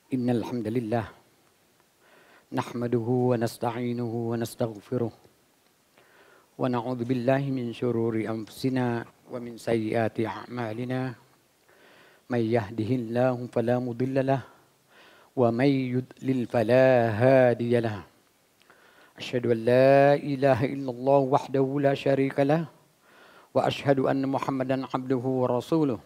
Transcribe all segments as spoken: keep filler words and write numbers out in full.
إن الحمد لله نحمده ونستعينه ونستغفره ونعوذ بالله من شرور أنفسنا ومن سيئات أعمالنا من يهده الله فلا مضل له ومن يضلل فلا هادي له أشهد أن لا إله إلا الله وحده لا شريك له وأشهد أن محمدا عبده ورسوله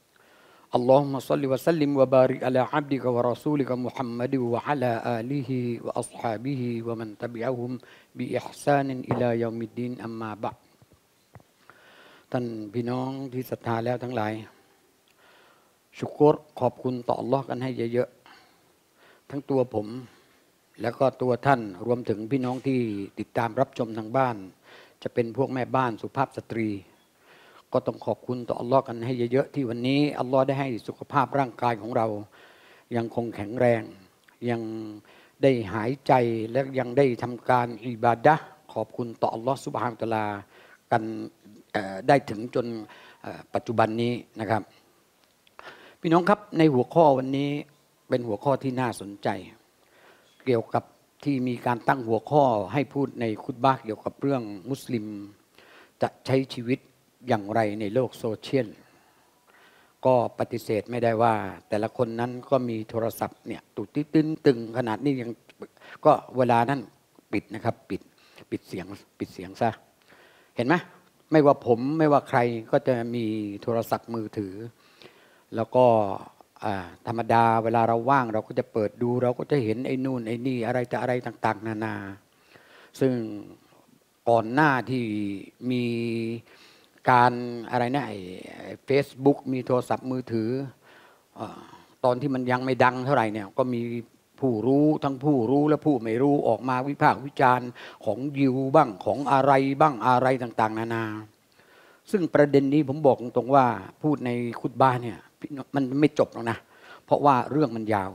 اللهم صل وسلم وبارك على عبدك ورسولك محمد وعلى آله وأصحابه ومن تبعهم بإحسان إلى يوم الدين أما بعد ท่านพี่น้องที่ศรัทธาแล้วทั้งหลายชุกรขอบคุณต่ออัลลอฮ์กันให้เยอะๆทั้งตัวผมแล้วก็ตัวท่านรวมถึงพี่น้องที่ติดตามรับชมทางบ้านจะเป็นพวกแม่บ้านสุภาพสตรีก็ต้องขอบคุณต่ออัลลอฮ์กันให้เยอะๆที่วันนี้อัลลอฮ์ได้ให้สุขภาพร่างกายของเรายังคงแข็งแรงยังได้หายใจและยังได้ทำการอิบาดะห์ขอบคุณต่ออัลลอฮ์ซุบฮานะฮูวะตะอาลากันได้ถึงจนปัจจุบันนี้นะครับพี่น้องครับในหัวข้อวันนี้เป็นหัวข้อที่น่าสนใจเกี่ยวกับที่มีการตั้งหัวข้อให้พูดในคุตบะห์เกี่ยวกับเรื่องมุสลิมจะใช้ชีวิตอย่างไรในโลกโซเชียลก็ปฏิเสธไม่ได้ว่าแต่ละคนนั้นก็มีโทรศัพท์เนี่ยตุติตึงตึงขนาดนี้ยังก็เวลานั้นปิดนะครับปิดปิดเสียงปิดเสียงซะเห็นไหมไม่ว่าผมไม่ว่าใครก็จะมีโทรศัพท์มือถือแล้วก็ธรรมดาเวลาเราว่างเราก็จะเปิดดูเราก็จะเห็นไอ้นู่นไอ้นี่อะไรจะอะไรต่างๆนานาซึ่งก่อนหน้าที่มีการอะไรนะไอ้เฟซบุ๊กมีโทรศัพท์มือถือตอนที่มันยังไม่ดังเท่าไหร่เนี่ยก็มีผู้รู้ทั้งผู้รู้และผู้ไม่รู้ออกมาวิพากษ์วิจารณ์ของยิวบ้างของอะไรบ้างอะไรต่างๆนานาซึ่งประเด็นนี้ผมบอกตรงๆว่าพูดในคุตบะห์เนี่ยมันไม่จบหรอกนะเพราะว่าเรื่องมันยาว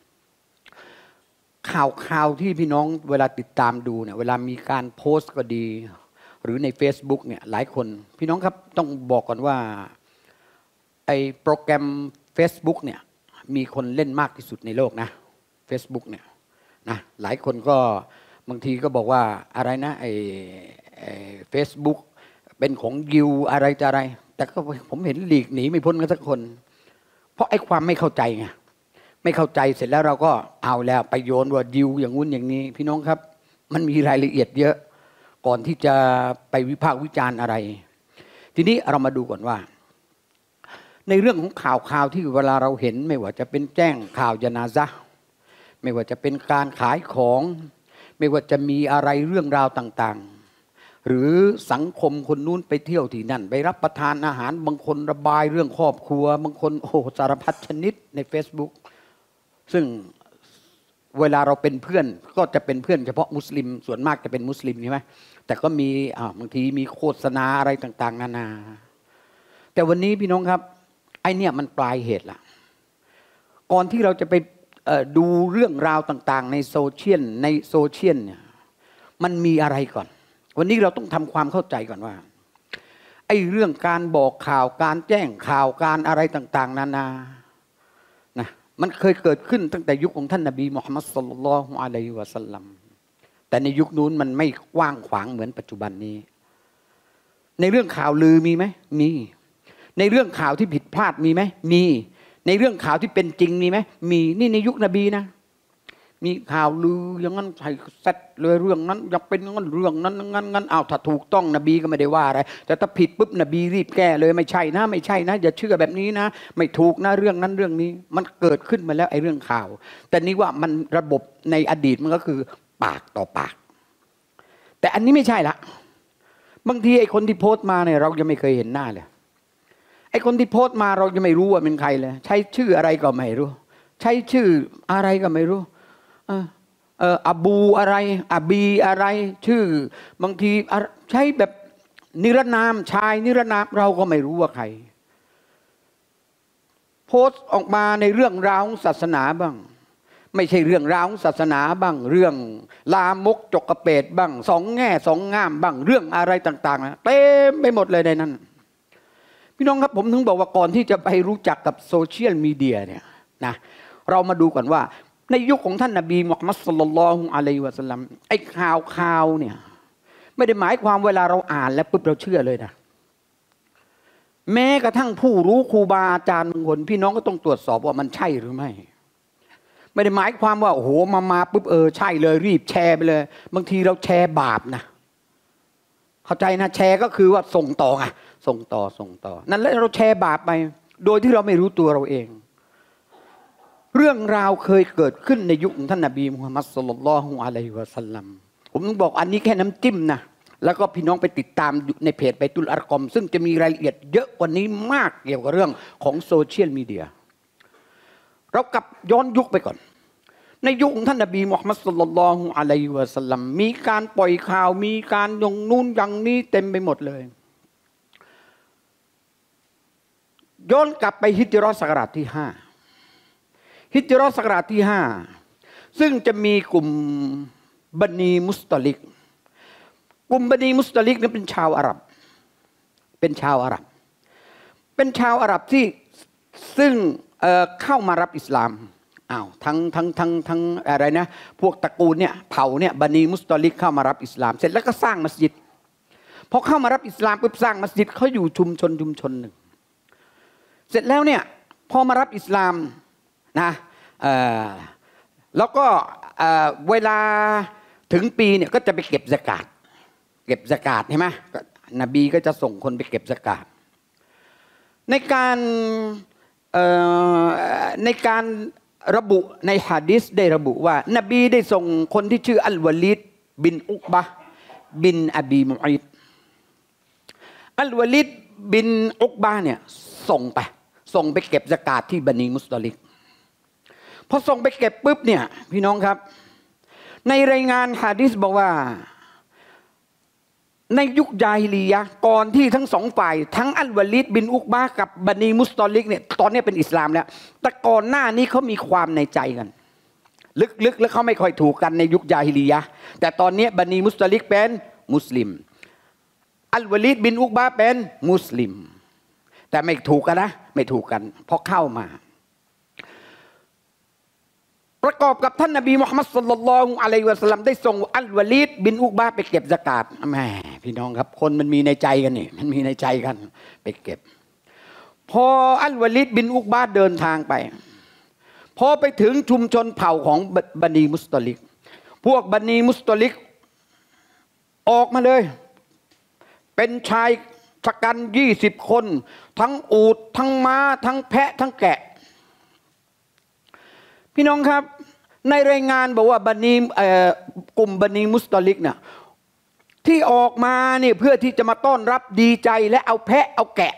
ข่าวข่าวที่พี่น้องเวลาติดตามดูเนี่ยเวลามีการโพสต์ก็ดีหรือใน Facebook เนี่ยหลายคนพี่น้องครับต้องบอกก่อนว่าไอ้โปรแกรม Facebook เนี่ยมีคนเล่นมากที่สุดในโลกนะ Facebook เนี่ยนะหลายคนก็บางทีก็บอกว่าอะไรนะไอ้เฟซบุ๊กเป็นของยิวอะไรจะอะไรแต่ก็ผมเห็นหลีกหนีไม่พ้นกันสักคนเพราะไอ้ความไม่เข้าใจไงไม่เข้าใจเสร็จแล้วเราก็เอาแล้วไปโยนว่ายิวอย่างงู้นอย่างนี้พี่น้องครับมันมีรายละเอียดเยอะก่อนที่จะไปวิพากษ์วิจารณ์อะไรทีนี้เรามาดูก่อนว่าในเรื่องของข่าวข่าวที่เวลาเราเห็นไม่ว่าจะเป็นแจ้งข่าวญะนาซะห์ไม่ว่าจะเป็นการขายของไม่ว่าจะมีอะไรเรื่องราวต่างๆหรือสังคมคนนู้นไปเที่ยวที่นั่นไปรับประทานอาหารบางคนระบายเรื่องครอบครัวบางคนโอ้สารพัดชนิดใน Facebook ซึ่งเวลาเราเป็นเพื่อนก็จะเป็นเพื่อนเฉพาะมุสลิมส่วนมากจะเป็นมุสลิมใช่ไหมแต่ก็มีบางทีมีโฆษณาอะไรต่างๆนานาแต่วันนี้พี่น้องครับไอเนี่ยมันปลายเหตุละก่อนที่เราจะไปดูเรื่องราวต่างๆในโซเชียลในโซเชียลเนี่ยมันมีอะไรก่อนวันนี้เราต้องทำความเข้าใจก่อนว่าไอเรื่องการบอกข่าวการแจ้งข่าวการอะไรต่างๆนานานะมันเคยเกิดขึ้นตั้งแต่ยุคของท่านนบีมุฮัมมัดศ็อลลัลลอฮุอะลัยฮิวะซัลลัมแต่ในยุคนู้นมันไม่กว้างขวางเหมือนปัจจุบันนี้ในเรื่องข่าวลือมีไหมมีในเรื่องข่าวที่ผิดพลาดมีไหมมีในเรื่องข่าวที่เป็นจริงมีไหมมีนี่ในยุคนบีนะมีข่าวลืออย่างนั้นใส่เซตเลยเรื่องนั้นอยากเป็นงั้นเรื่องนั้นงั้นงั้นอ้าวถ้าถูกต้องนบีก็ไม่ได้ว่าอะไรแต่ถ้าผิดปุ๊บนบีรีบแก้เลยไม่ใช่นะไม่ใช่นะอย่าเชื่อแบบนี้นะไม่ถูกนะเรื่องนั้นเรื่องนี้มันเกิดขึ้นมาแล้วไอ้เรื่องข่าวแต่นี่ว่ามันระบบในอดีตมันก็คือปากต่อปากแต่อันนี้ไม่ใช่ละบางทีไอ้คนที่โพสต์มาเนี่ยเรายังไม่เคยเห็นหน้าเลยไอ้คนที่โพสต์มาเรายังไม่รู้ว่าเป็นใครเลยใช้ชื่ออะไรก็ไม่รู้ใช้ชื่ออะไรก็ไม่รู้เออเอออบูอะไรอบีอะไรชื่อบางทีใช้แบบนิรนามชายนิรนามเราก็ไม่รู้ว่าใครโพสต์ออกมาในเรื่องราวศาสนาบ้างไม่ใช่เรื่องราวศาสนาบ้างเรื่องลามกจกกระเปดบ้างสองแง่สองง่ามบ้างเรื่องอะไรต่างๆนะเต็มไปหมดเลยในนั้นพี่น้องครับผมถึงบอกว่าก่อนที่จะไปรู้จักกับโซเชียลมีเดียเนี่ยนะเรามาดูก่อนว่าในยุคของท่านนบีมุฮัมมัดศ็อลลัลลอฮุอะลัยฮิวะซัลลัมไอ้ข่าวข่าวเนี่ยไม่ได้หมายความเวลาเราอ่านแล้วปุ๊บเราเชื่อเลยนะแม้กระทั่งผู้รู้ครูบาอาจารย์บางคนพี่น้องก็ต้องตรวจสอบว่ามันใช่หรือไม่ไม่ได้หมายความว่าโอ้โหมามาปุ๊บเออใช่เลยรีบแชร์ไปเลยบางทีเราแชร์บาปนะเข้าใจนะแชร์ก็คือว่าส่งต่อไงส่งต่อส่งต่อนั่นแหละเราแชร์บาปไปโดยที่เราไม่รู้ตัวเราเองเรื่องราวเคยเกิดขึ้นในยุคของท่านนบีมุฮัมมัดศ็อลลัลลอฮุอะลัยฮิวะซัลลัมผมต้องบอกอันนี้แค่น้ำจิ้มนะแล้วก็พี่น้องไปติดตามในเพจไบตุลอัรกอมซึ่งจะมีรายละเอียดเยอะกว่านี้มากเกี่ยวกับเรื่องของโซเชียลมีเดียเรากลับย้อนยุคไปก่อนในยุคของท่านนบีมุฮัมมัดศ็อลลัลลอฮุอะลัยฮิวะซัลลัมมีการปล่อยข่าวมีการยงนู่นอย่างนี้เต็มไปหมดเลยย้อนกลับไปฮิจเราะห์ศักราชที่ห้าฮิจเราะห์ศักราชที่ห้าซึ่งจะมีกลุ่มบันีมุสตอลิกกลุ่มบันีมุสตอลิกนั้นเป็นชาวอาหรับเป็นชาวอาหรับเป็นชาวอาหรับที่ซึ่ง เ, เข้ามารับอิสลามอ้าวทั้งทั้งทั้งทั้งอะไรนะพวกตระกูลเนี่ยเผ่าเนี่ยบันีมุสตอลิกเข้ามารับอิสลามเสร็จแล้วก็สร้างมัสยิดพอเข้ามารับอิสลามปุ๊บสร้างมัสยิดเขาอยู่ชุมชนชุมชนหนึ่งเสร็จแล้วเนี่ยพอมารับอิสลามนะแล้วก็เวลาถึงปีเนี่ยก็จะไปเก็บซะกาตเก็บซะกาตใช่ไหมนบีก็จะส่งคนไปเก็บซะกาตในการในการระบุในหะดีษได้ระบุว่านบีได้ส่งคนที่ชื่ออัลวะลีดบินอุกบะห์บินอบีมุอิดอัลวะลีดบินอุกบะห์เนี่ยส่งไปส่งไปเก็บซะกาตที่บันีมุสตอลิกพอส่งไปเก็บปุ๊บเนี่ยพี่น้องครับในรายงานหะดีษบอกว่าในยุคญาฮิลียะห์ก่อนที่ทั้งสองฝ่ายทั้งอัลวะลีดบินอุกบะห์กับบันีมุสตอลิกเนี่ยตอนนี้เป็นอิสลามแล้วแต่ก่อนหน้านี้เขามีความในใจกันลึกๆแล้วเขาไม่ค่อยถูกกันในยุคญาฮิลียะห์แต่ตอนนี้บันีมุสตอลิกเป็นมุสลิมอัลวะลีดบินอุกบะห์เป็นมุสลิมแต่ไม่ถูกกันนะไม่ถูกกันเพราะเข้ามาประกอบกับท่านนบีมุฮัมมัดศ็อลลัลลอฮุอะลัยฮิวะซัลลัมได้ส่งอัลวะลีดบินอุกบะห์ไปเก็บซะกาตแหมพี่น้องครับคนมันมีในใจกันนี่มันมีในใจกันไปเก็บพออัลวะลีดบินอุกบะห์เดินทางไปพอไปถึงชุมชนเผ่าของบันีมุสตอลิกพวกบันีมุสตอลิกออกมาเลยเป็นชายชะกันยี่สิบคนทั้งอูฐทั้งม้าทั้งแพะทั้งแกะพี่น้องครับในรายงานบอกว่าบันีกลุ่มบันีมุสตอลิกเนี่ยที่ออกมาเนี่ยเพื่อที่จะมาต้อนรับดีใจและเอาแพะเอาแกะ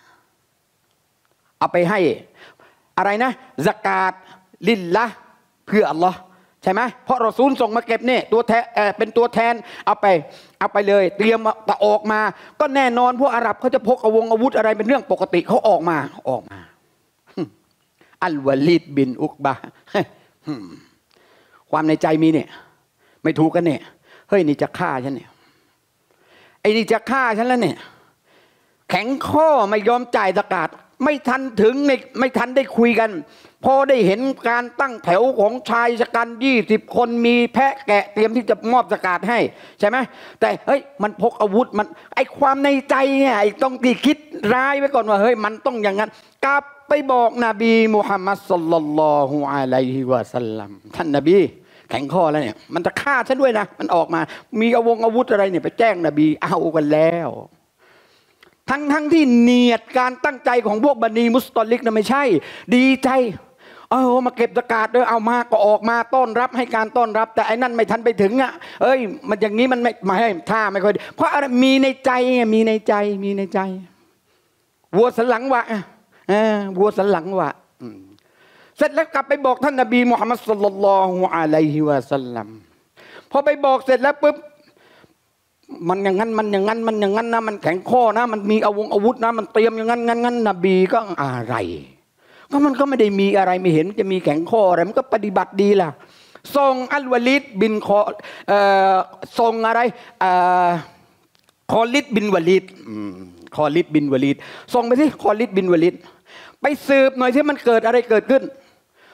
เอาไปให้อะไรนะซะกาตลิลละเพื่ออัลลอฮ์ใช่ไหมเพราะรอซูลส่งมาเก็บเนี่ยตัวแทนเป็นตัวแทนเอาไปเอาไปเลยเตรียมแต่ออกมาก็แน่นอนพวกอาหรับเขาจะพกอาวุธอาวุธอะไรเป็นเรื่องปกติเขาออกมาออกมาอัลวะลีดบินอุกบะห์ความในใจมีเนี่ยไม่ถูกกันเนี่ยเฮ้ยนี่จะฆ่าฉันเนี่ยไอ้นี่จะฆ่าฉันแล้วเนี่ยแข็งข้อไม่ยอมจ่ายซะกาตไม่ทันถึงไม่ทันได้คุยกันพอได้เห็นการตั้งแถวของชายชะกันยี่สิบคนมีแพะแกะเตรียมที่จะมอบซะกาตให้ใช่ไหมแต่เฮ้ยมันพกอาวุธมันไอความในใจเนี่ยไอต้องที่คิดร้ายไว้ก่อนว่าเฮ้ยมันต้องอย่างนั้นกลับไปบอกนบีมุฮัมมัดศ็อลลัลลอฮุอะลัยฮิวะซัลลัมท่านนบีแข็งข้อแล้วเนี่ยมันจะฆ่าฉันด้วยนะมันออกมามีอาวุธอาวุธอะไรเนี่ยไปแจ้งนบีเอากันแล้วทั้งทั้งที่เนียดการตั้งใจของพวกบันีมุสตอลิกนะไม่ใช่ดีใจเออมาเก็บซะกาตด้วยเอามาก็ออกมาต้อนรับให้การต้อนรับแต่ไอ้นั่นไม่ทันไปถึงอ่ะเอ้ยมันอย่างนี้มันไม่ไม่ให้ท่าไม่ค่อยเพราะอะไรมีในใจมีในใจมีในใจวัวสันหลังวะเออวัวสันหลังวะเสร็จแล้วกลับไปบอกท่านนบีมุฮัมมัดศ็อลลัลลอฮุอะลัยฮิวะซัลลัมพอไปบอกเสร็จแล้วปุ๊บมันอย่างนั้นมันอย่างนั้นมันอย่างนั้นนะมันแข็งข้อนะมันมีอาวุธอาวุธนะมันเตรียมอย่างนั้นงั้นงั้นนบีก็อะไรก็มันก็ไม่ได้มีอะไรไม่เห็นจะมีแข็งข้ออะไรมันก็ปฏิบัติดีล่ะส่งอัลวะลีดบินคอเอ่อส่งอะไรเอ่อคอลิดบินวะลีดคอลิดบินวะลีดส่งไปสิคอลิดบินวะลีดไปสืบหน่อยที่มันเกิดอะไรเกิดขึ้น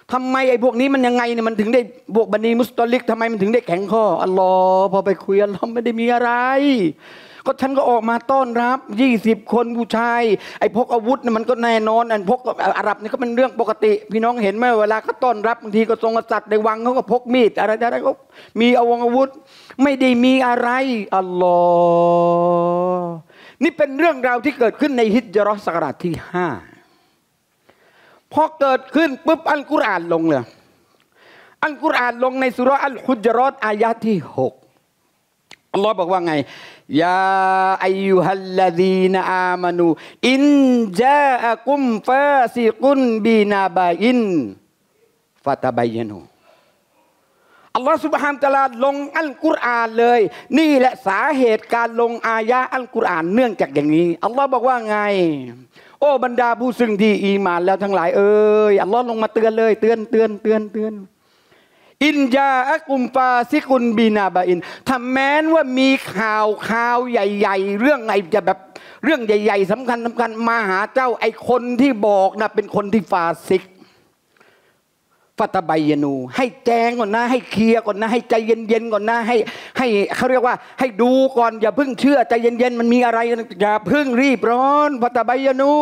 ทำไมไอ้พวกนี้มันยังไงเนี่ยมันถึงได้พวกบันีมุสตอลิกทำไมมันถึงได้แข็งข้ออัลลอฮ์พอไปคุยอัลลอฮ์ไม่ได้มีอะไรก็ฉันก็ออกมาต้อนรับยี่สิบคนผู้ชายไอ้พกอาวุธเนี่ยมันก็แน่นอนอันพกอาหรับนี่ก็เป็นเรื่องปกติพี่น้องเห็นไหมเวลาเขาต้อนรับบางทีก็ทรงกษัตริย์ในวังเขาก็พกมีดอะไรอะไรก็มีอาวงอาวุธไม่ได้มีอะไรอัลลอฮ์นี่เป็นเรื่องราวที่เกิดขึ้นในฮิจเราะห์ศักราชที่ห้าพอเกิดขึ้นปุ๊บอัลกุรอานลงเลยอัลกุรอานลงในสุเราะห์อัลฮุจเราะห์อายะห์ที่หกอัลลอฮ์บอกว่าไงยาอายุฮัลลดีนอามานูอินจาอะกุมฟาซิกุนบินาบาอินฟาตาบัยนูอัลลอฮ์ซุบฮานะฮูวะตะอาลาลงอัลกุรอานเลยนี่แหละสาเหตุการลงอายะอัลกุรอานเนื่องจากอย่างนี้อัลลอฮ์บอกว่าไงโอ้บรรดาผู้ซึ่งที่อีหม่านแล้วทั้งหลายเอ้ยอัลลอฮ์ลงมาเตือนเลยเตือนเตือนเตือนเตือนอินจาอักุมฟาซิกุนบินาบาอินถ้าแม้นว่ามีข่าวข่าวใหญ่ๆเรื่องไอ้จะแบบเรื่องใหญ่ๆสำคัญสำคัญมาหาเจ้าไอ้คนที่บอกนะเป็นคนที่ฟาซิกฟัตบัยนูให้แจ้งก่อนนะให้เคลียร์ก่อนนะให้ใจเย็นๆก่อนนะให้ให้เขาเรียกว่าให้ดูก่อนอย่าเพิ่งเชื่อใจเย็นๆมันมีอะไรอย่าเพิ่งรีบร้อนฟัตบัยนู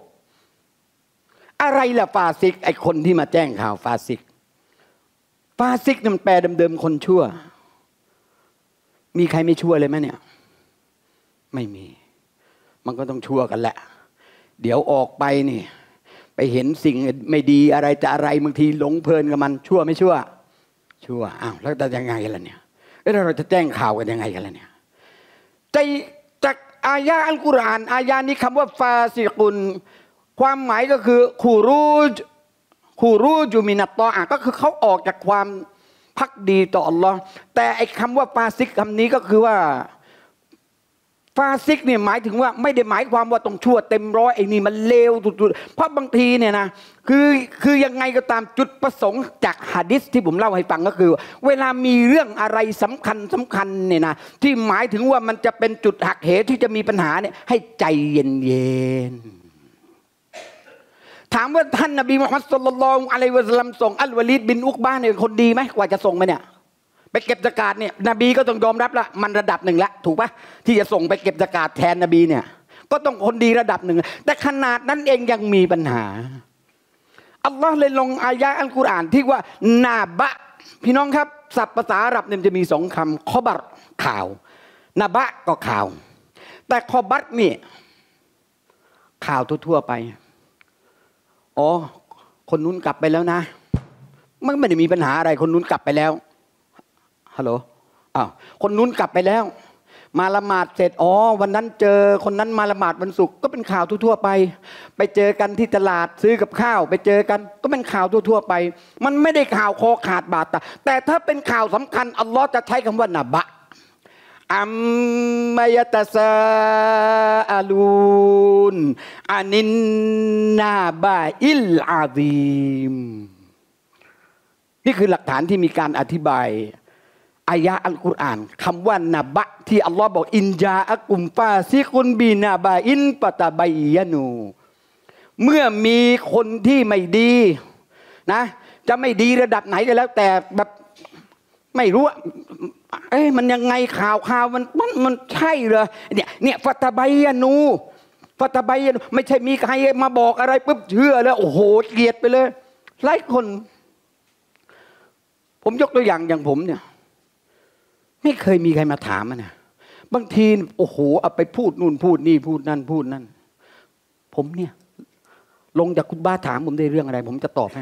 อะไรล่ะฟาซิกไอ้คนที่มาแจ้งข่าวฟาซิกฟาซิกนี่มันแปลเดิมๆคนชั่วมีใครไม่ชั่วเลยไหมเนี่ยไม่มีมันก็ต้องชั่วกันแหละเดี๋ยวออกไปนี่ไปเห็นสิ่งไม่ดีอะไรจะอะไรบางทีหลงเพลินกับมันชั่วไม่ชั่วชั่วอ้าวแล้วจะยังไงล่ะเนี่ยแล้วเราจะแจ้งข่าวกันยังไงกันล่ะเนี่ยใจจากอายะอัลกุรอานอายะนี้คำว่าฟาซิกุนความหมายก็คือคูรูจคูรูจูมินัตตออะก็คือเขาออกจากความภักดีต่ออัลลอฮ์แต่ไอ้คำว่าฟาซิกคำนี้ก็คือว่าฟาซิกเนี่ยหมายถึงว่าไม่ได้หมายความว่าต้องชั่วเต็มร้อยไอ้นี่มันเลวสุดๆเพราะบางทีเนี่ยนะคือคือยังไงก็ตามจุดประสงค์จากหะดีษที่ผมเล่าให้ฟังก็คือเวลามีเรื่องอะไรสำคัญสำคัญเนี่ยนะที่หมายถึงว่ามันจะเป็นจุดหักเหที่จะมีปัญหาเนี่ยให้ใจเย็นๆถามว่าท่านนบีมุฮัมมัดศ็อลลัลลอฮุอะลัยฮิวะซัลลัมส่งอัลวะลีดบินอุกบะห์เนี่ยคนดีไหมกว่าจะส่งไปเนี่ยไปเก็บซะกาตเนี่ยนบีก็ต้องยอมรับละมันระดับหนึ่งละถูกปะที่จะส่งไปเก็บซะกาตแทนนบีเนี่ยก็ต้องคนดีระดับหนึ่งแต่ขนาดนั้นเองยังมีปัญหาอัลลอฮ์เลยลงอายะอัลกุรอานที่ว่านาบะพี่น้องครับศัพท์ภาษาอาหรับเนี่ยจะมีสองคำคอบัรข่าวนาบะก็ข่าวแต่คอบัรนี่ข่าวทั่วๆไปอ๋อคนนู้นกลับไปแล้วนะมันไม่ได้มีปัญหาอะไรคนนู้นกลับไปแล้วฮัลโหลอ้าวคนนู้นกลับไปแล้วมาละหมาดเสร็จอ๋อวันนั้นเจอคนนั้นมาละหมาดวันศุกร์ก็เป็นข่าวทั่วๆไปไปเจอกันที่ตลาดซื้อกับข้าวไปเจอกันก็เป็นข่าวทั่วๆไปมันไม่ได้ข่าวคอขาดบาดตาแต่ถ้าเป็นข่าวสำคัญอัลลอฮ์จะใช้คำว่านะบะอัมมายะตะซาอาลูนอานินนาบะอิลอาซีมนี่คือหลักฐานที่มีการอธิบายอายะอัลกุรอานคำว่านะบะที่อัลลอฮ์บอกอินจาอักุมฟาซิกุนบีนาบะอินปะตะบัยยะนูเมื่อมีคนที่ไม่ดีนะจะไม่ดีระดับไหนก็แล้วแต่แบบไม่รู้เอ้ยมันยังไงข่าวข่าวมันมันมันใช่เหรอเนี่ยเนี่ยฟะตะบัยยะนูฟะตะบัยยะนูไม่ใช่มีใครมาบอกอะไรปุ๊บเชื่อแล้วโอ้โหเกลียดไปเลยหลายคนผมยกตัวอย่างอย่างผมเนี่ยไม่เคยมีใครมาถามนะบางทีโอ้โหเอาไปพูดนู่นพูดนี่พูดนั่นพูดนั่นผมเนี่ยลงจากคุตบะห์ถามผมได้เรื่องอะไรผมจะตอบให้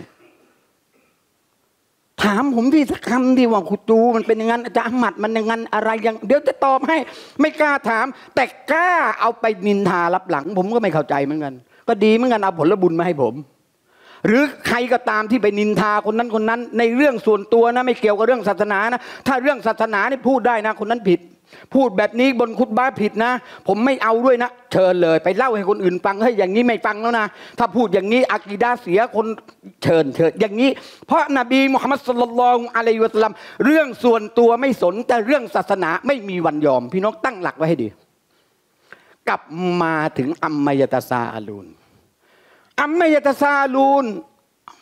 ถามผมที่สักคำดีว่าคุตูมันเป็นอย่างนั้นอาจารย์อัมมัดมันอย่างนั้นอะไรอย่างเดี๋ยวจะตอบให้ไม่กล้าถามแต่กล้าเอาไปนินทารับหลังผมก็ไม่เข้าใจเหมือนกันก็ดีเหมือนกันเอาผลบุญมาให้ผมหรือใครก็ตามที่ไปนินทาคนนั้นคนนั้นในเรื่องส่วนตัวนะไม่เกี่ยวกับเรื่องศาสนานะถ้าเรื่องศาสนานี่พูดได้นะคนนั้นผิดพูดแบบนี้บนคุตบะห์ผิดนะผมไม่เอาด้วยนะเชิญเลยไปเล่าให้คนอื่นฟังเฮ้ยอย่างนี้ไม่ฟังแล้วนะถ้าพูดอย่างนี้อะกีดะห์เสียคนเชิญเชิญอย่างนี้เพราะนบีมุฮัมมัดศ็อลลัลลอฮุอะลัยฮิวะซัลลัมเรื่องส่วนตัวไม่สนแต่เรื่องศาสนาไม่มีวันยอมพี่น้องตั้งหลักไว้ให้ดีกลับมาถึงอัมมายะตะซาอาลูนอัมมายะตะซาอาลูน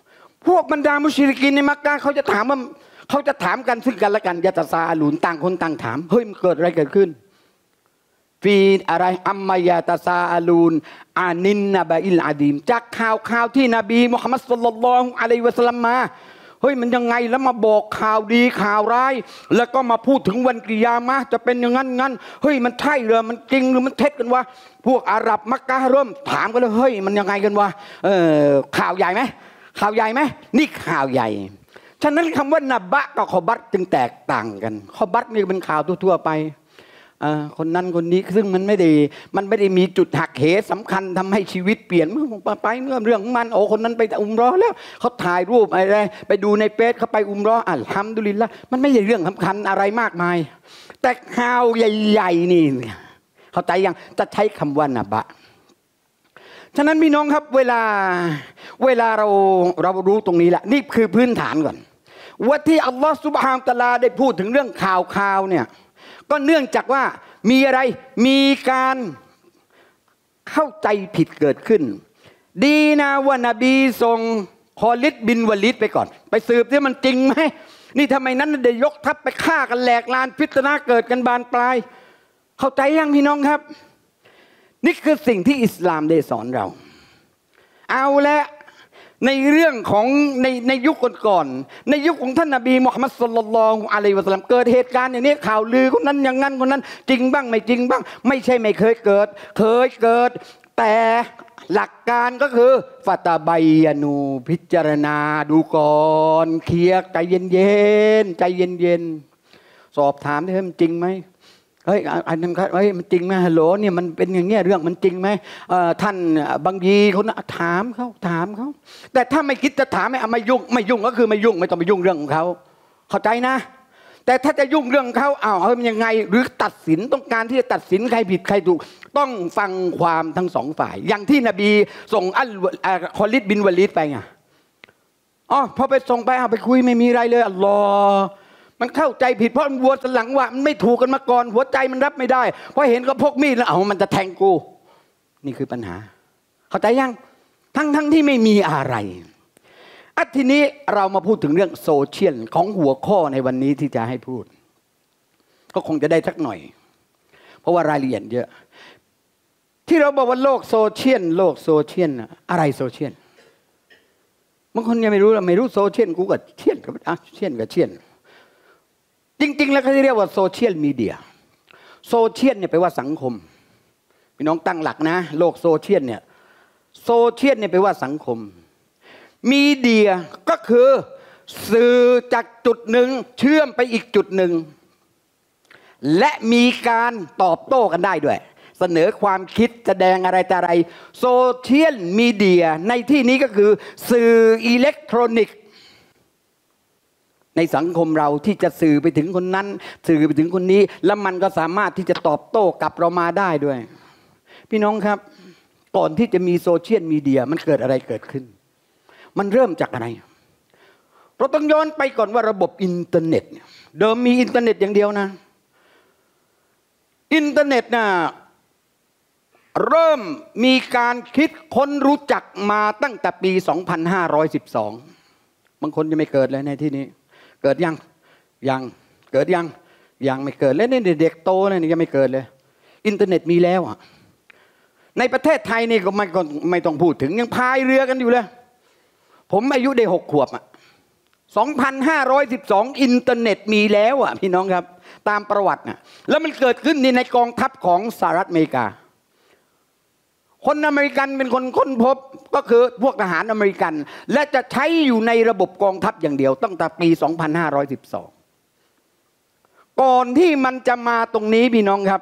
พวกบรรดามุชริกีนในมักกะฮ์เขาจะถามว่าเขาจะถามกันซึ่งกันและกันยะตะซาอาลูนต่างคนต่างถามเฮ้ยมันเกิดอะไรเกิดขึ้นฟีอะไรอัมมายาตาซาอาลูนอานินนบะอิลอาดีมจากข่าวข่าวที่นบีมุฮัมมัดศ็อลลัลลอฮุอะลัยฮิวะซัลลัมมาเฮ้ยมันยังไงแล้วมาบอกข่าวดีข่าวร้ายแล้วก็มาพูดถึงวันกิยามะห์จะเป็นอย่างนั้นงั้นเฮ้ยมันใช่หรือมันจริงหรือมันเท็จกันวะพวกอาหรับมักกะฮ์เริ่มถามกันเลยเฮ้ยมันยังไงกันวะเออข่าวใหญ่ไหมข่าวใหญ่ไหมนี่ข่าวใหญ่ฉะนั้นคำว่านบะกับขอบัตจึงแตกต่างกันขอบัตนี่เป็นข่าวทั่วๆไปคนนั้นคนนี้ซึ่งมันไม่ได้มันไม่ได้มีจุดหักเหสำคัญทำให้ชีวิตเปลี่ยนเมื่อไปเมื่อเรื่องของมันโอ้คนนั้นไปอุมเราะห์แล้วเขาถ่ายรูปอะไรไปดูในเฟซเขาไปอุมเราะห์อัลฮัมดุลิลละห์มันไม่ใช่เรื่องสำคัญอะไรมากมายแต่ข่าวใหญ่ๆนี่เข้าใจยังจะใช้คำว่านบะฉะนั้นพี่น้องครับเวลาเวลาเราเรารู้ตรงนี้แหละนี่คือพื้นฐานก่อนว่าที่อัลลอฮฺซุบฮานะฮูวะตะอาลาได้พูดถึงเรื่องข่าวข่าวเนี่ยก็เนื่องจากว่ามีอะไรมีการเข้าใจผิดเกิดขึ้นดีนะว่านบีส่งคอลิดบินวะลิดไปก่อนไปสืบที่มันจริงไหมนี่ทำไมนั้นได้ยกทัพไปฆ่ากันแหลกลานฟิตนะเกิดกันบานปลายเข้าใจยังพี่น้องครับนี่คือสิ่งที่อิสลามได้สอนเราเอาละในเรื่องของในในยุคก่อนๆในยุคของท่านนบีมุฮัมมัดศ็อลลัลลอฮุอะลัยฮิวะซัลลัมเกิดเหตุการณ์อย่างนี้ข่าวลือคนนั้นอย่างนั้นคนนั้นจริงบ้างไม่จริงบ้างไม่ใช่ไม่เคยเกิดเคยเกิดแต่หลักการก็คือฟาตาบัยนูพิจารณาดูก่อนเคลียร์ใจเย็นๆใจเย็นๆสอบถามได้มันจริงไหมเฮ้ยอันนั้นครับเฮ้ยมันจริงไหมฮัลโหลเนี่ยมันเป็นอย่างเงี้ยเรื่องมันจริงไหมท่านบางยีคนถามเขาถามเขาแต่ถ้าไม่คิดจะถามไม่เอาไม่ยุ่งไม่ยุ่งก็คือไม่ยุ่งไม่ต้องไปยุ่งเรื่องของเขาเข้าใจนะแต่ถ้าจะยุ่งเรื่องเขาอ้าวเฮ้ยมันยังไงหรือตัดสินต้องการที่จะตัดสินใครผิดใครถูกต้องฟังความทั้งสองฝ่ายอย่างที่นบีส่งอัลคอลิดบินวะลิดไปไงอ๋อพอไปส่งไปเอาไปคุยไม่มีอะไรเลยอัลลอฮ์มันเข้าใจผิดเพราะมันวัวสลังว่ามันไม่ถูกกันมาก่อนหัวใจมันรับไม่ได้เพราะเห็นก็พกมีดแล้วเอามันจะแทงกูนี่คือปัญหาเข้าใจยังทั้งทั้งที่ไม่มีอะไรอ่ะทีนี้เรามาพูดถึงเรื่องโซเชียลของหัวข้อในวันนี้ที่จะให้พูดก็คงจะได้สักหน่อยเพราะว่ารายละเอียดเยอะที่เราบอกว่าโลกโซเชียลโลกโซเชียลอะไรโซเชียลบางคนยังไม่รู้ไม่รู้โซเชียลกูก็เชียนกับอ่ะเชียนกับเชียนจริงๆแล้วเขาเรียกว่าโซเชียลมีเดียโซเชียลเนี่ยแปลว่าสังคมพี่น้องตั้งหลักนะโลกโซเชียลเนี่ยโซเชียลเนี่ยแปลว่าสังคมมีเดียก็คือสื่อจากจุดหนึ่งเชื่อมไปอีกจุดหนึ่งและมีการตอบโต้กันได้ด้วยเสนอความคิดแสดงอะไรแต่อะไรโซเชียลมีเดียในที่นี้ก็คือสื่ออิเล็กทรอนิกส์ในสังคมเราที่จะสื่อไปถึงคนนั้นสื่อไปถึงคนนี้แล้วมันก็สามารถที่จะตอบโต้กลับเรามาได้ด้วยพี่น้องครับก่อนที่จะมีโซเชียลมีเดียมันเกิดอะไรเกิดขึ้นมันเริ่มจากอะไรเราต้องย้อนไปก่อนว่าระบบอินเทอร์เน็ตเดิมมีอินเทอร์เน็ตอย่างเดียวนะอินเทอร์เน็ตน่ะเริ่มมีการคิดค้นรู้จักมาตั้งแต่ปีสองพันห้าร้อยสิบสองบางคนยังไม่เกิดเลยในที่นี้เกิดยังยังเกิดยังยังไม่เกิดแล้วนี่เด็กโตเลยนี่ยังไม่เกิดเลยอินเทอร์เน็ตมีแล้วอ่ะในประเทศไทยนี่ก็ไม่ไม่ต้องพูดถึงยังพายเรือกันอยู่เลยผมอายุได้หกขวบอ่ะสองพันห้าร้อยสิบสองอินเทอร์เน็ตมีแล้วอ่ะพี่น้องครับตามประวัติน่ะแล้วมันเกิดขึ้นในกองทัพของสหรัฐอเมริกาคนอเมริกันเป็นคนค้นพบก็คือพวกทหารอเมริกันและจะใช้อยู่ในระบบกองทัพอย่างเดียวตั้งแต่ปีสองพันห้าร้อยสิบสองก่อนที่มันจะมาตรงนี้พี่น้องครับ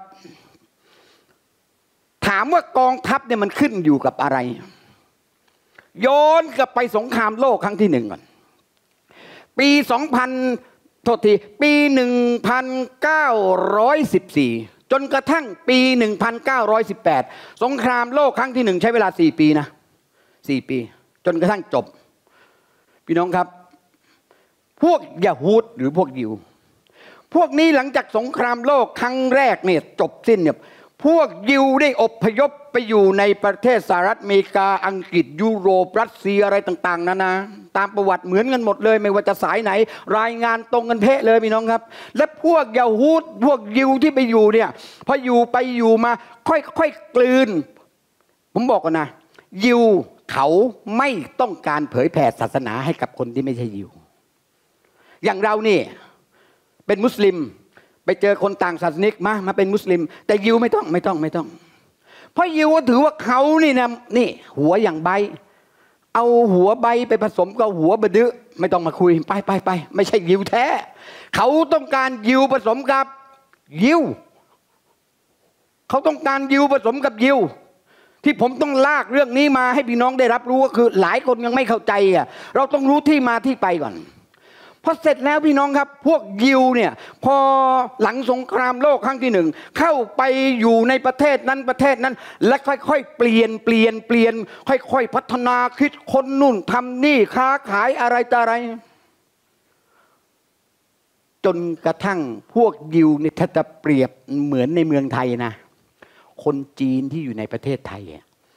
ถามว่ากองทัพเนี่ยมันขึ้นอยู่กับอะไรย้อนกลับไปสงครามโลกครั้งที่หนึ่งก่อนปีสองพันโทษทีปีหนึ่งพันเก้าร้อยสิบสี่จนกระทั่งปีหนึ่งพันเก้าร้อยสิบแปดสงครามโลกครั้งที่หนึ่งใช้เวลาสี่ปีนะสี่ปีจนกระทั่งจบพี่น้องครับพวกยะฮูดหรือพวกยิวพวกนี้หลังจากสงครามโลกครั้งแรกเนี่ยจบสิ้นเนี่ยพวกยิวได้อพยพไปอยู่ในประเทศสหรัฐอเมริกาอังกฤษยุโรปรัสเซียอะไรต่างๆนานาตามประวัติเหมือนกันหมดเลยไม่ว่าจะสายไหนรายงานตรงกันเป๊ะเลยพี่น้องครับและพวกยาฮูดพวกยิวที่ไปอยู่เนี่ยพออยู่ไปอยู่มาค่อยๆกลืนผมบอกกันนะยิวเขาไม่ต้องการเผยแผ่ศาสนาให้กับคนที่ไม่ใช่ยิวอย่างเรานี่เป็นมุสลิมไปเจอคนต่างศาสนิกมามาเป็นมุสลิมแต่ยิวไม่ต้องไม่ต้องไม่ต้องเพราะยิวถือว่าเขานี่นะนี่หัวอย่างใบเอาหัวใบไปผสมกับหัวบดื้อไม่ต้องมาคุยไปไปไปไม่ใช่ยิวแท้เขาต้องการยิวผสมกับยิวเขาต้องการยิวผสมกับยิวที่ผมต้องลากเรื่องนี้มาให้พี่น้องได้รับรู้ก็คือหลายคนยังไม่เข้าใจอ่ะเราต้องรู้ที่มาที่ไปก่อนพอเสร็จแล้วพี่น้องครับพวกยิวเนี่ยพอหลังสงครามโลกครั้งที่หนึ่งเข้าไปอยู่ในประเทศนั้นประเทศนั้นและค่อยๆเปลี่ยนเปลี่ยนเปลี่ยนค่อยๆพัฒนาคิดคนนู่นทำนี่ค้าขายอะไรต่ออะไรจนกระทั่งพวกยิวเนี่ยถ้าจะเปรียบเหมือนในเมืองไทยนะคนจีนที่อยู่ในประเทศไทย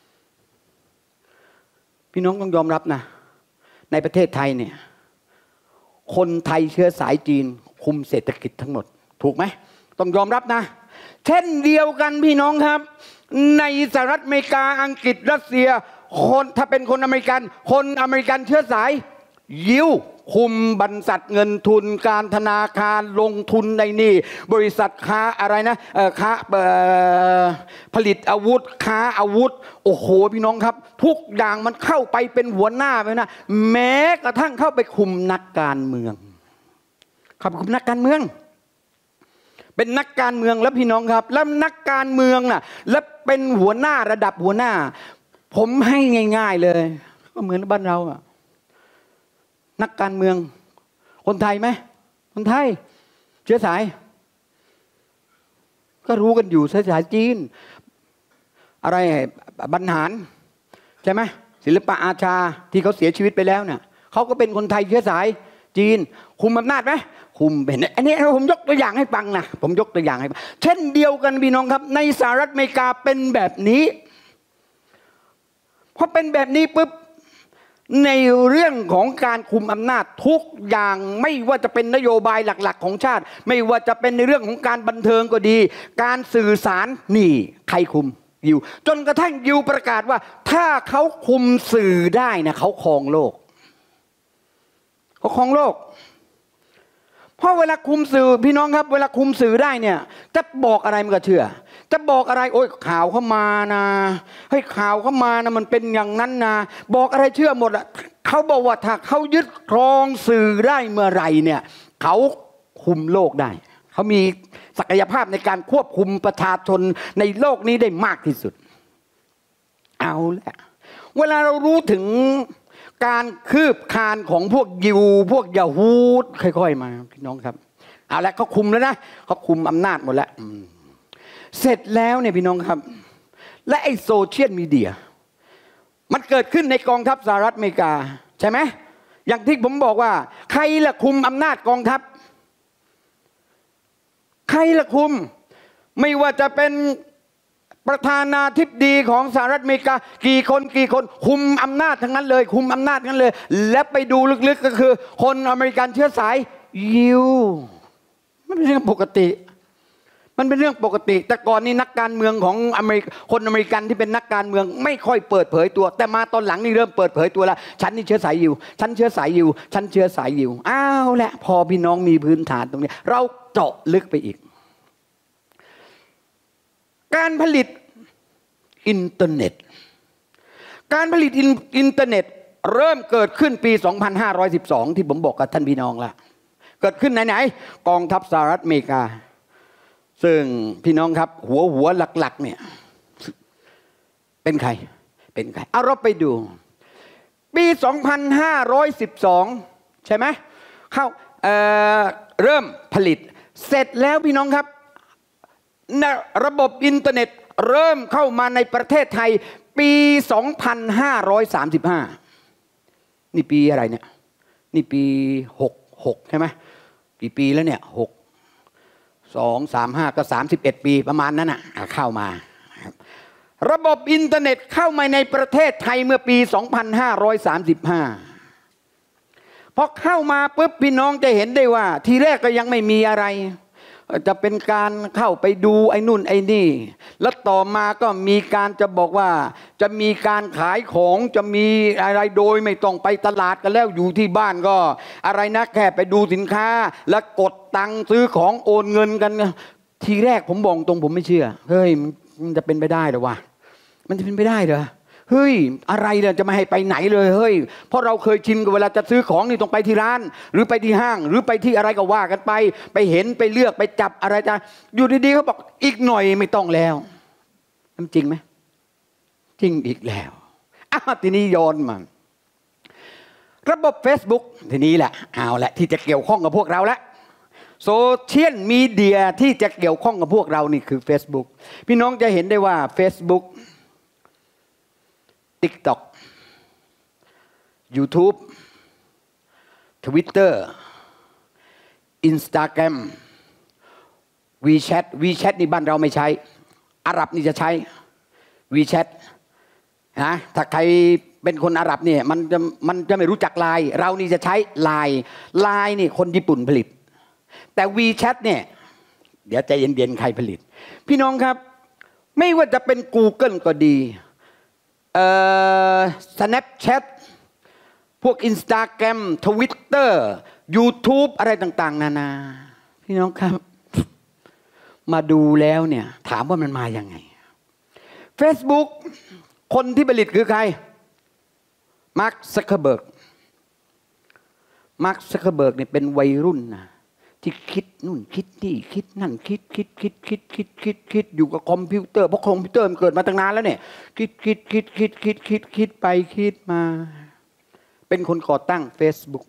พี่น้องต้องยอมรับนะในประเทศไทยเนี่ยคนไทยเชื้อสายจีนคุมเศรษฐกิจทั้งหมดถูกไหมต้องยอมรับนะเช่นเดียวกันพี่น้องครับในสหรัฐอเมริกาอังกฤษรัสเซียคนถ้าเป็นคนอเมริกันคนอเมริกันเชื้อสายยิวคุมบรรษัทเงินทุนการธนาคารลงทุนในนี่บริษัทค้าอะไรนะเอ่อค้าเอ่อผลิตอาวุธค้าอาวุธโอ้โหพี่น้องครับทุกอย่างมันเข้าไปเป็นหัวหน้าไปนะแม้กระทั่งเข้าไปคุมนักการเมืองเข้าไปคุมนักการเมืองเป็นนักการเมืองแล้วพี่น้องครับแล้วนักการเมืองน่ะและเป็นหัวหน้าระดับหัวหน้าผมให้ง่ายๆเลยก็เหมือนบ้านเราอะนักการเมืองคนไทยไหมคนไทยเชื้อสายก็รู้กันอยู่เชื้อสายจีนอะไรบรรหารใช่ไหมศิลปะอาชาที่เขาเสียชีวิตไปแล้วเนี่ยเขาก็เป็นคนไทยเชื้อสายจีนคุมอำนาจไหมคุมเป็นอันนี้ผมยกตัวอย่างให้ฟังนะผมยกตัวอย่างให้ฟังเช่นเดียวกันพี่น้องครับในสหรัฐอเมริกาเป็นแบบนี้พอเป็นแบบนี้ปุ๊บในเรื่องของการคุมอำนาจทุกอย่างไม่ว่าจะเป็นนโยบายหลักๆของชาติไม่ว่าจะเป็นในเรื่องของการบันเทิงก็ดีการสื่อสารนี่ใครคุมยิวจนกระทั่งยิวประกาศว่าถ้าเขาคุมสื่อได้นะเขาครองโลกเขาครองโลกเพราะเวลาคุมสื่อพี่น้องครับเวลาคุมสื่อได้เนี่ยจะบอกอะไรมันก็เชื่อจะบอกอะไรโอ้ยข่าวเข้ามานะเฮ้ยข่าวเข้ามานะมันเป็นอย่างนั้นนะบอกอะไรเชื่อหมดอ่ะเขาบอกว่าถ้าเขายึดครองสื่อได้เมื่อไหร่เนี่ยเขาคุมโลกได้เขามีศักยภาพในการควบคุมประชาชนในโลกนี้ได้มากที่สุดเอาละเวลาเรารู้ถึงการคืบคานของพวกยิวพวกยาฮูดค่อยๆมาพี่น้องครับเอาละเขาคุมแล้วนะเขาคุมอำนาจหมดแล้วเสร็จแล้วเนี่ยพี่น้องครับและไอ้โซเชียลมีเดียมันเกิดขึ้นในกองทัพสหรัฐอเมริกาใช่ไหมอย่างที่ผมบอกว่าใครล่ะคุมอำนาจกองทัพใครล่ะคุมไม่ว่าจะเป็นประธานาธิบดีของสหรัฐอเมริกากี่คนกี่คนคุมอำนาจทั้งนั้นเลยคุมอำนาจทั้งนั้นเลยและไปดูลึกๆก็คือคนอเมริกันเชื้อสายยิวมันเป็นเรื่องปกติมันเป็นเรื่องปกติแต่ก่อนนี้นักการเมืองของอเมริกคนอเมริกันที่เป็นนักการเมืองไม่ค่อยเปิดเผยตัวแต่มาตอนหลังนี่เริ่มเปิดเผยตัวแล้วฉันนี่เชื้อสายยิวฉันเชื้อสายยิวฉันเชื้อสายยิวอ้าวแหละพอพี่น้องมีพื้นฐานตรงนี้เราเจาะลึกไปอีกการผลิตอินเทอร์เน็ตการผลิตอินเทอร์เน็ตเริ่มเกิดขึ้นปีสองพันห้าร้อยสิบสองที่ผมบอกกับท่านพี่น้องละเกิดขึ้นไหนๆกองทัพสหรัฐอเมริกาซึ่งพี่น้องครับหัวหัวหลักๆเนี่ยเป็นใครเป็นใครเอาเราไปดูปีสองพันห้าร้อยสิบสองใช่ไหมเข้า เ, เริ่มผลิตเสร็จแล้วพี่น้องครับระบบอินเทอร์เน็ตเริ่มเข้ามาในประเทศไทยปีสองพันห้าร้อยสามสิบห้านี่ปีอะไรเนี่ยนี่ปีหกหกใช่ไหมกี่ปีแล้วเนี่ยหกสองสามห้าก็สามสิบเอ็ดปีประมาณนั้นน่ะเข้ามาระบบอินเทอร์เน็ตเข้ามาในประเทศไทยเมื่อปีสองพันห้าร้อยสามสิบห้าพอเข้ามาปุ๊บพี่น้องจะเห็นได้ว่า ทีแรกก็ยังไม่มีอะไรจะเป็นการเข้าไปดูไอ้นู่นไอ้นี่แล้วต่อมาก็มีการจะบอกว่าจะมีการขายของจะมีอะไรโดยไม่ต้องไปตลาดกันแล้วอยู่ที่บ้านก็อะไรนะแค่ไปดูสินค้าแล้วกดตังค์ซื้อของโอนเงินกันทีแรกผมบอกตรงผมไม่เชื่อเฮ้ยมันจะเป็นไปได้เหรอวะมันจะเป็นไปได้เหรอเฮ้ยอะไรเนี่ยจะไม่ให้ไปไหนเลยเฮ้ยเพราะเราเคยชินกับเวลาจะซื้อของนี่ต้องไปที่ร้านหรือไปที่ห้างหรือไปที่อะไรก็ว่ากันไปไปเห็นไปเลือกไปจับอะไรจะอยู่ดีๆเขาบอกอีกหน่อยไม่ต้องแล้วมันจริงไหมจริงอีกแล้วอ้าวทีนี้ย้อนมาระบบ Facebook ทีนี้แหละเอาแหละที่จะเกี่ยวข้องกับพวกเราแล้วโซเชียลมีเดียที่จะเกี่ยวข้องกับพวกเรานี่คือ Facebook พี่น้องจะเห็นได้ว่า Facebook TikTok YouTube Twitter Instagram WeChat WeChat นี่บ้านเราไม่ใช้อาหรับนี่จะใช้ WeChat นะถ้าใครเป็นคนอาหรับเนี่ยมันจะมันจะไม่รู้จักไลน์เรานี่จะใช้ไลน์ไลน์นี่คนญี่ปุ่นผลิตแต่ WeChat เนี่ยเดี๋ยวใจเย็นๆใครผลิตพี่น้องครับไม่ว่าจะเป็น Google ก็ดีเอ่อ Snapchat พวก Instagram Twitter YouTube อะไรต่างๆนานาพี่น้องครับมาดูแล้วเนี่ยถามว่ามันมาอย่างไง Facebook คนที่ผลิตคือใครมาร์ค ซักเคอร์เบิร์กมาร์ค ซักเคอร์เบิร์กเนี่ยเป็นวัยรุ่นนะที่คิดนู่นคิดนี่คิดนั่นคิดคิดคิดคิดคิดคิดคิดอยู่กับคอมพิวเตอร์เพราะคอมพิวเตอร์มันเกิดมาตั้งนานแล้วเนี่ยคิดคิดคิดคิดคิดคิดคิดไปคิดมาเป็นคนก่อตั้ง Facebook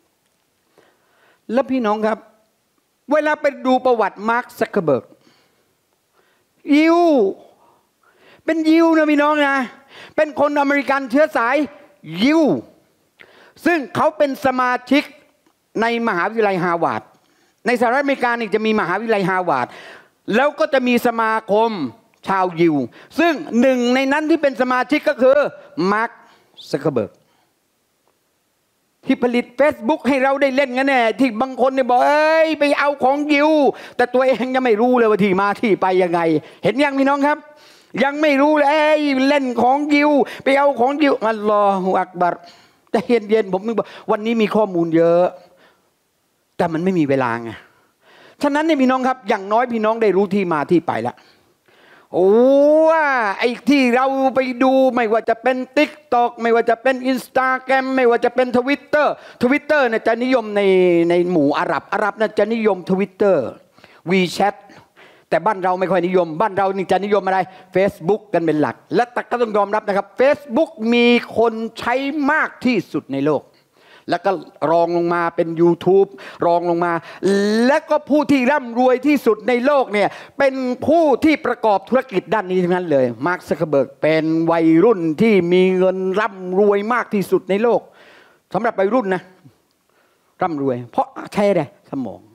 แล้วพี่น้องครับเวลาไปดูประวัติมาร์ค ซักเคอร์เบิร์กยิวเป็นยิวนะพี่น้องนะเป็นคนอเมริกันเชื้อสายยิวซึ่งเขาเป็นสมาชิกในมหาวิทยาลัยฮาร์วาร์ดในสหรัฐอเมริกานี่จะมีมหาวิทยาลัยฮาร์วาร์ดแล้วก็จะมีสมาคมชาวยิวซึ่งหนึ่งในนั้นที่เป็นสมาชิกก็คือมาร์ค ซักเคอร์เบิร์กที่ผลิต Facebook ให้เราได้เล่นกันแน่ที่บางคนเนี่ยบอกเอ้ยไปเอาของยิวแต่ตัวเองยังไม่รู้เลยว่าที่มาที่ไปยังไงเห็นยังพี่น้องครับยังไม่รู้เลยเล่นของยิวไปเอาของยิวอัลลอฮฺอักบัรแต่เย็นๆผมนึกว่าวันนี้มีข้อมูลเยอะแต่มันไม่มีเวลาไงฉะนั้นเนี่ยพี่น้องครับอย่างน้อยพี่น้องได้รู้ที่มาที่ไปแล้วโอ้ว่าไอ้ที่เราไปดูไม่ว่าจะเป็น TikTok ไม่ว่าจะเป็น Instagram ไม่ว่าจะเป็น Twitter Twitter เนี่ยจะนิยมในในหมู่อาหรับอาหรับน่ะจะนิยม Twitter WeChat แต่บ้านเราไม่ค่อยนิยมบ้านเรานี่จะนิยมอะไร Facebook กันเป็นหลักและก็ต้องยอมรับนะครับ Facebook มีคนใช้มากที่สุดในโลกแล้วก็รองลงมาเป็น YouTube รองลงมาและก็ผู้ที่ร่ำรวยที่สุดในโลกเนี่ยเป็นผู้ที่ประกอบธุรกิจด้านนี้ทั้งนั้นเลยมาร์ค ซักเคอร์เบิร์กเป็นวัยรุ่นที่มีเงินร่ำรวยมากที่สุดในโลกสำหรับวัยรุ่นนะร่ำรวยเพราะใช้อะไรสมอง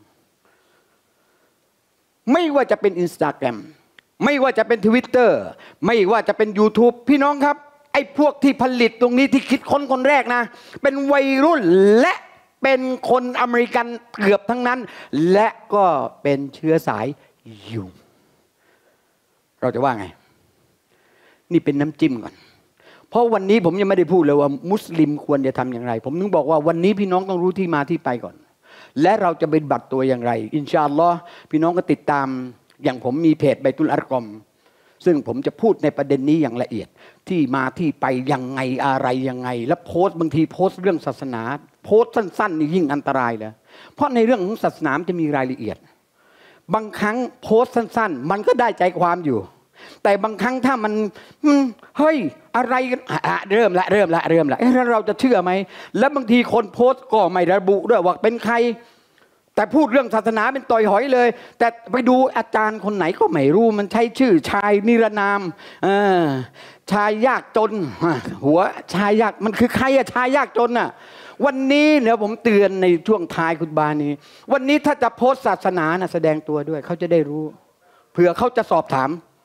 ไม่ว่าจะเป็น Instagram ไม่ว่าจะเป็น Twitter ไม่ว่าจะเป็น YouTube พี่น้องครับไอ้พวกที่ผลิตตรงนี้ที่คิดค้นคนแรกนะเป็นวัยรุ่นและเป็นคนอเมริกันเกือบทั้งนั้นและก็เป็นเชื้อสายยิวเราจะว่าไงนี่เป็นน้ำจิ้มก่อนเพราะวันนี้ผมยังไม่ได้พูดเลยว่ามุสลิมควรจะทำอย่างไรผมนึกบอกว่าวันนี้พี่น้องต้องรู้ที่มาที่ไปก่อนและเราจะเป็นบัตรตัวอย่างไรอินชาอัลลอฮ์พี่น้องก็ติดตามอย่างผมมีเพจไบตุลอัรกอมซึ่งผมจะพูดในประเด็นนี้อย่างละเอียดที่มาที่ไปยังไงอะไรยังไงแล้วโพสต์บางทีโพสต์เรื่องศาสนาโพสต์สั้นๆนี่ยิ่งอันตรายเลยเพราะในเรื่องของศาสนาจะมีรายละเอียดบางครั้งโพสต์สั้นๆมันก็ได้ใจความอยู่แต่บางครั้งถ้ามันเฮ้ยอะไรกันเริ่มละเริ่มละเริ่มละแล้วเราจะเชื่อไหมแล้วบางทีคนโพสต์ก็ไม่ระบุด้วยว่าเป็นใครแต่พูดเรื่องศาสนาเป็นต่อยหอยเลยแต่ไปดูอาจารย์คนไหนก็ไม่รู้มันใช้ชื่อชายนิรนามชายยากจนหัวชายยากมันคือใครอะชายยากจนอะวันนี้เนี่ยผมเตือนในช่วงท้ายคุตบานี้วันนี้ถ้าจะโพสต์ศาสนานะแสดงตัวด้วยเขาจะได้รู้เผื่อเขาจะสอบถาม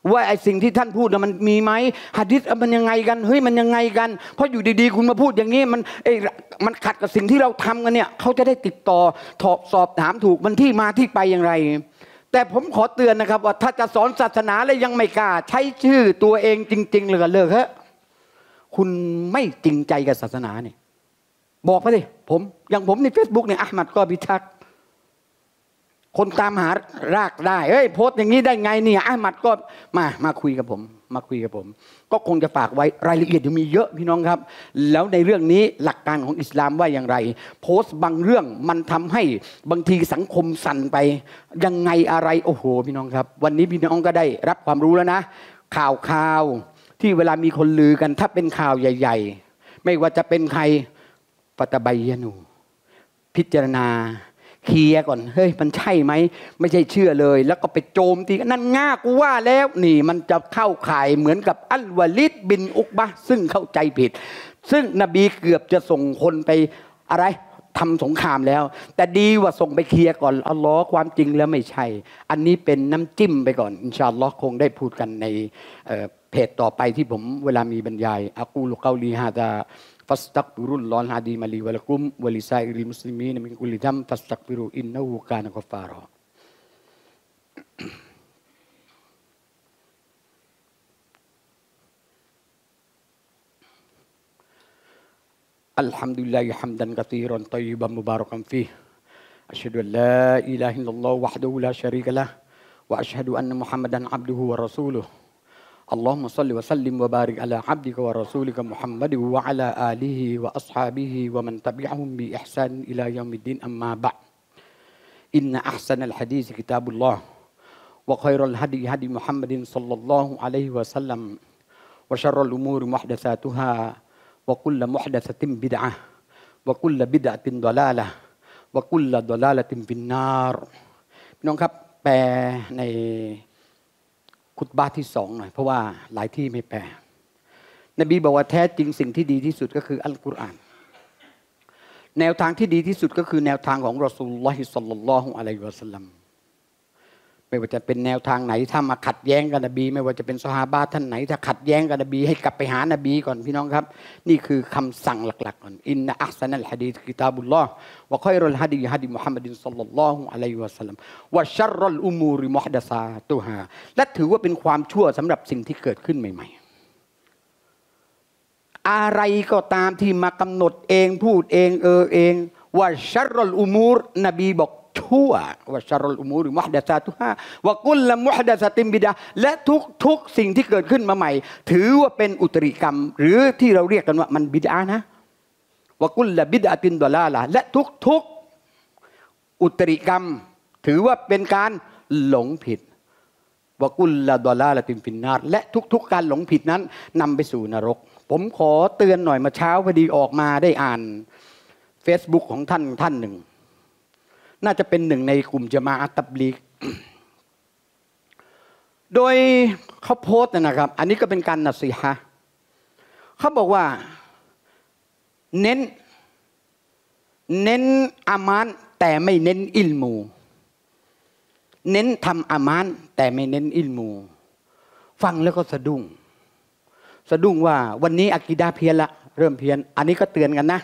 ว่าไอ้สิ่งที่ท่านพูดมันมีไหมหะดีษมันยังไงกันเฮ้ยมันยังไงกันเพราะอยู่ดีๆคุณมาพูดอย่างนี้มันเอ้มันขัดกับสิ่งที่เราทำกันเนี่ยเขาจะได้ติดต่อสอบถามถูกมันที่มาที่ไปอย่างไรแต่ผมขอเตือนนะครับว่าถ้าจะสอนศาสนาแล้วยังไม่กล้าใช้ชื่อตัวเองจริงๆเลยก็เลิกเถอะคุณไม่จริงใจกับศาสนาเนี่ยบอกไปสิผมอย่างผมใน Facebook เนี่ยอะห์มัดกอบิทักคนตามหารากได้เฮ้ยโพสต์อย่างนี้ได้ไงเนี่ยอะห์มัดก็มามาคุยกับผมมาคุยกับผมก็คงจะฝากไว้รายละเอียดยังมีเยอะพี่น้องครับแล้วในเรื่องนี้หลักการของอิสลามว่าอย่างไรโพสต์บางเรื่องมันทำให้บางทีสังคมสั่นไปยังไงอะไรโอ้โหพี่น้องครับวันนี้พี่น้องก็ได้รับความรู้แล้วนะข่าวข่าวที่เวลามีคนลือกันถ้าเป็นข่าวใหญ่ๆไม่ว่าจะเป็นใครฟะตะบัยนูพิจารณาเคลียร์ก่อนเฮ้ยมันใช่ไหมไม่ใช่เชื่อเลยแล้วก็ไปโจมตีนั่นง่ากูว่าแล้วนี่มันจะเข้าข่ายเหมือนกับอัลวะลิดบินอุกบะซึ่งเข้าใจผิดซึ่งนบีเกือบจะส่งคนไปอะไรทำสงครามแล้วแต่ดีว่าส่งไปเคลียร์ก่อนอัลลอฮ์ความจริงแล้วไม่ใช่อันนี้เป็นน้ำจิ้มไปก่อนอินชาอัลลอฮ์คงได้พูดกันในเพจต่อไปที่ผมเวลามีบรรยายอะกูลุกอลีฮาซาฟัสตักฟิรุลลอฮ์อะดีมะลีวะละกุมวะลิซาอิริมุสลิมีนมินกุลิซัมฟัสตักฟิรุอินนะฮูกานะกัฟฟารออัลฮัมดุลิลลาฮิฮัมดันกะซีรันฏอยยิบันมุบารักันฟีฮ์อัชฮะดุอัลลาอิลาฮะอิลลัลลอฮุวะฮดะฮูลาชะรีกะละฮ์วะอัชฮะดุอันนะมุฮัมมัดันอับดุฮุวะรอซูลุฮ์اللهم صل وسلم وبارك على عبدك ورسولك محمد وعلى آله وأصحابه ومن تبعهم بإحسان إلى يوم الدين أما بعد إن أحسن الحديث كتاب الله وخير الهدي هدي محمد صلى الله عليه وسلم وشر الأمور محدثاتها وكل محدثة بدعة وكل بدعة ضلالة وكل ضلالة في النار พี่น้องครับแปลในคุตบะห์ที่สองหน่อยเพราะว่าหลายที่ไม่แปลนบีบอกว่าแท้จริงสิ่งที่ดีที่สุดก็คืออัลกุรอานแนวทางที่ดีที่สุดก็คือแนวทางของรอซูลุลลอฮิศ็อลลัลลอฮุอะลัยฮิวะซัลลัมไม่ว่าจะเป็นแนวทางไหนถ้ามาขัดแย้งกับนบีไม่ว่าจะเป็นซอฮาบะห์ท่านไหนถ้าขัดแย้งกับนบีให้กลับไปหานบีก่อนพี่น้องครับนี่คือคำสั่งหลักๆก่อนอินนะอัห์ซะนัลฮะดีษกิตาบุลลอฮ์วะค็อยรุลฮะดีฮะดีมุฮัมมัดศ็อลลัลลอฮุอะลัยฮิวะซัลลัมวะชัรรัลอุมูริมุฮดะซาตุฮาและถือว่าเป็นความชั่วสำหรับสิ่งที่เกิดขึ้นใหม่ๆอะไรก็ตามที่มากำหนดเองพูดเองเออเองวะชัรรัลอุมูรนบีบอกชั่ววะชัรรุลอุมูริมุฮดะซาตุฮาวะกุลละมุฮดะซะตินบิดะห์และทุกทุกสิ่งที่เกิดขึ้นมาใหม่ถือว่าเป็นอุตริกรรมหรือที่เราเรียกกันว่ามันบิดอะห์นะวะกุลละบิดอะตินฎอลาละห์และทุกทุกอุตริกรรมถือว่าเป็นการหลงผิดวะกุลละฎอลาละตินฟินนารและทุกๆการหลงผิดนั้นนำไปสู่นรกผมขอเตือนหน่อยมาเช้าพอดีออกมาได้อ่าน Facebook ของท่านท่านหนึ่งน่าจะเป็นหนึ่งในกลุ่มญะมาอะห์ตับลีกโดยเขาโพสต์นะครับอันนี้ก็เป็นการนัสซีฮะห์เขาบอกว่าเน้นเน้นอามานแต่ไม่เน้นอิลมูเน้นทำอามานแต่ไม่เน้นอิลมูฟังแล้วก็สะดุ้งสะดุ้งว่าวันนี้อะกีดะห์เพี้ยนละเริ่มเพี้ยนอันนี้ก็เตือนกันนะ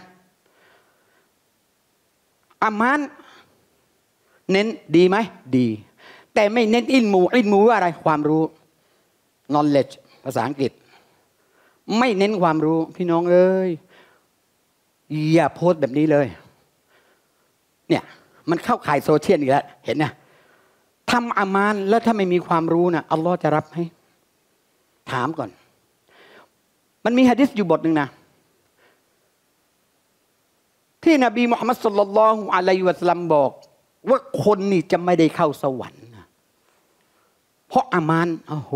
อามานเน้นดีไหมดีแต่ไม่เน้นอิลมูอิลมูว่าอะไรความรู้ knowledge ภาษาอังกฤษไม่เน้นความรู้พี่น้องเอ้ยอย่าโพสต์แบบนี้เลยเนี่ยมันเข้าข่ายโซเชียลอีกแล้วเห็นนะทำอามานแล้วถ้าไม่มีความรู้นะอัลลอฮ์จะรับให้ถามก่อนมันมีหะดีษอยู่บทหนึ่งนะที่นบีมุฮัมมัดศ็อลลัลลอฮุอะลัยฮิวะซัลลัมบอกว่าคนนี่จะไม่ได้เข้าสวรรค์เพราะอามานโอ้โห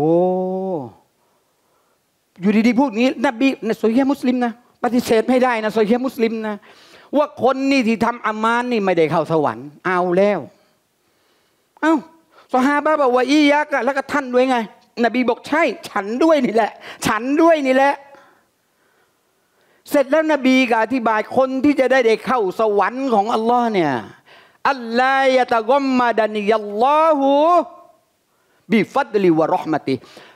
อยู่ดีๆพูดงี้นบีในโซฮีฮ์มุสลิมนะปฏิเสธไม่ได้นะโซฮีฮ์มุสลิมนะว่าคนนี่ที่ทำอามานนี่ไม่ได้เข้าสวรรค์เอาแล้วเอ้าซอฮาบะห์บอกว่าอียะกะแล้วก็ท่านด้วยไงนบีบอกใช่ฉันด้วยนี่แหละฉันด้วยนี่แหละเสร็จแล้วนบีก็อธิบายคนที่จะได้ได้เข้าสวรรค์ของอัลลอฮ์เนี่ยอัลลอฮ์ยะตะกัมมะดานิยัลลอฮุบิฟัดลิวะเราะห์มะติ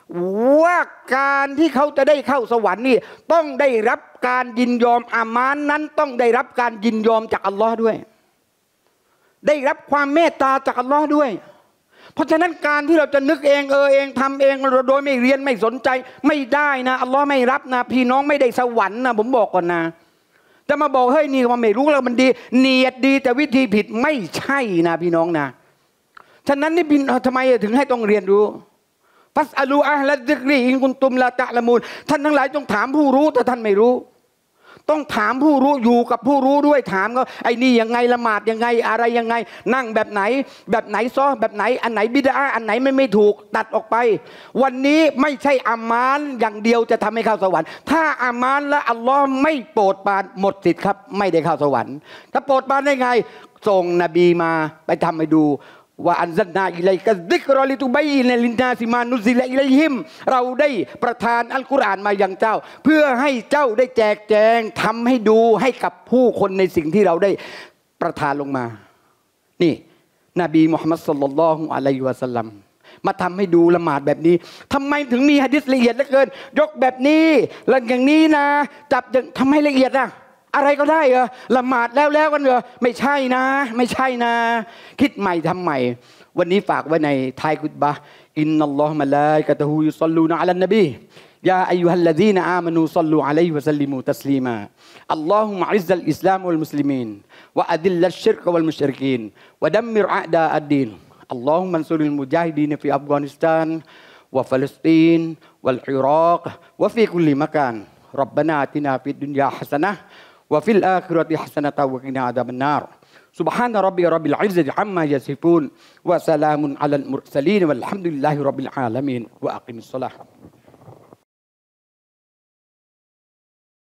ว่าการที่เขาจะได้เข้าสวรรค์นี่ต้องได้รับการยินยอมอามานนั้นต้องได้รับการยินยอมจากอัลลอฮ์ด้วยได้รับความเมตตาจากอัลลอฮ์ด้วยเพราะฉะนั้นการที่เราจะนึกเองเออเองทำเองโดยไม่เรียนไม่สนใจไม่ได้นะอัลลอฮ์ไม่รับนะพี่น้องไม่ได้สวรรค์นะผมบอกก่อนนะจะมาบอกเฮ้ยนี่มันไม่รู้แล้วมันดีเนียดดีแต่วิธีผิดไม่ใช่นะพี่น้องนะฉะนั้นนี่พี่ทำไมถึงให้ต้องเรียนรู้ฟัสอลูอะฮละซิกรีอินกุนตุมลาตะละมูนท่านทั้งหลายต้องถามผู้รู้แต่ท่านไม่รู้ต้องถามผู้รู้อยู่กับผู้รู้ด้วยถามเขาไอ้นี่ยังไงละหมาดยังไงอะไรยังไงนั่งแบบไหนแบบไหนซ้อแบบไหนอันไหนบิดาอันไหนไม่ไม่ถูกตัดออกไปวันนี้ไม่ใช่อามานอย่างเดียวจะทำให้เข้าสวรรค์ถ้าอามานและอัลลอฮ์ไม่โปรดปรานหมดสิทธิ์ครับไม่ได้เข้าสวรรค์ถ้าโปรดปรานได้ไงส่งนบีมาไปทำให้ดูว่าอันซัลนาอิลัยกะซิกรอลิตุบัยนะลินนาซิมานุซิลอิลัยฮิมเราได้ประทานอัลกุรอานมาอย่างเจ้าเพื่อให้เจ้าได้แจกแจงทำให้ดูให้กับผู้คนในสิ่งที่เราได้ประทานลงมานี่นบีมุฮัมมัดศ็อลลัลลอฮุอะลัยฮิวะซัลลัมมาทำให้ดูละหมาดแบบนี้ทำไมถึงมีหะดีษละเอียดเหลือเกินยกแบบนี้แล้วอย่างนี้นะจับอย่างทำให้ละเอียดนะอะไรก็ได้เหรอละหมาดแล้วแล้วกันเหรอไม่ใช่นะไม่ใช่นะคิดใหม่ทำใหม่วันนี้ฝากไว้ในท้ายคุตบะห์อินนัลลอฮฺมะลาอิกะตุฮูยุศ็อลลูนะอะลันนบียาอัยยูฮัลลซีนะอามานูศ็อลลูอะลัยฮิวะซัลลิมูตัสลีมาอัลลอฮุมะอิซซัลอิสลามวัลมุสลิมีนวะอะดิลลัชชิรกวัลมุชริกีนวะดัมมิรอะดาอัดดีนอัลลอฮุมมันซุริลมุญาฮิดีนฟีอัฟกานิสถานวะฟาลัสตีนวัลอิรักวะฟีคุลลิมะกานร็อบบะนาอะตินาฟิดดุนยาฮะซะนะห์وفي الآخرة حسنة وقنا عذاب النار سبحان ربي رب العزة عما يصفون وسلام على المرسلين والحمد لله رب العالمين وأقم الصلاة